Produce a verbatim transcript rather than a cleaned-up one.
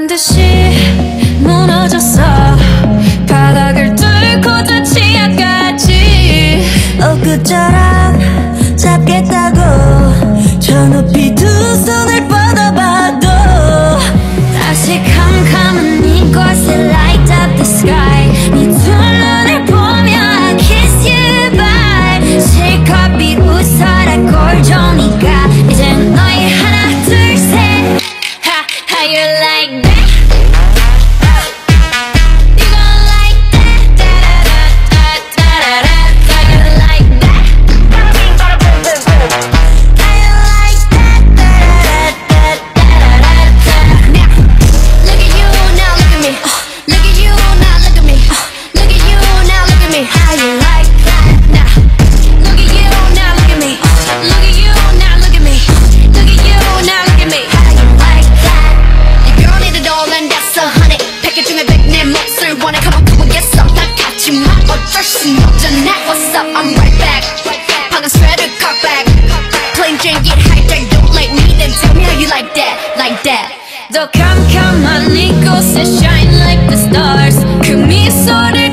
반드시 무너졌어. 바닥을 뚫고 저 치아까지 엊그처럼 잡겠다고 저 높이 두 손을 뻗어봐도 다시 캄캄한 이곳에 light up the sky. 네 두 눈을 보며 I kiss you bye. 실컷 비웃어라 꼴종이가 이젠 너희 하나 둘 셋. Ha, how you like that? You gon' like that? Da-da-da-da-da-da-da. How you like that? How you like that? Da-da-da-da-da-da-da. Now, look at you, now look at me. Look at you, now look at me. Look at you, now look at me. How you like that? Now, look at you, now look at me. Look at you, now look at me. Look at you, now look at me. How you like that? Your girl need a doll and that's a honey. 패킷 중에 백 내 몫을 원해. Come on, come on, get some. 나 같지만 어쩔 순 없잖아. What's up? I'm right back. 방금 sweater cut back. Plain Jane get hijacked. Don't like me, then tell me how you like that, like that. 더 캄캄한 이곳에 shine like the stars. 그 미소를